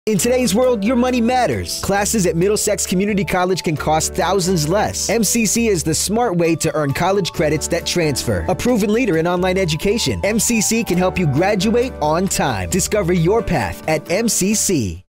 In today's world, your money matters. Classes at Middlesex Community College can cost thousands less. MCC is the smart way to earn college credits that transfer. A proven leader in online education, MCC can help you graduate on time. Discover your path at MCC.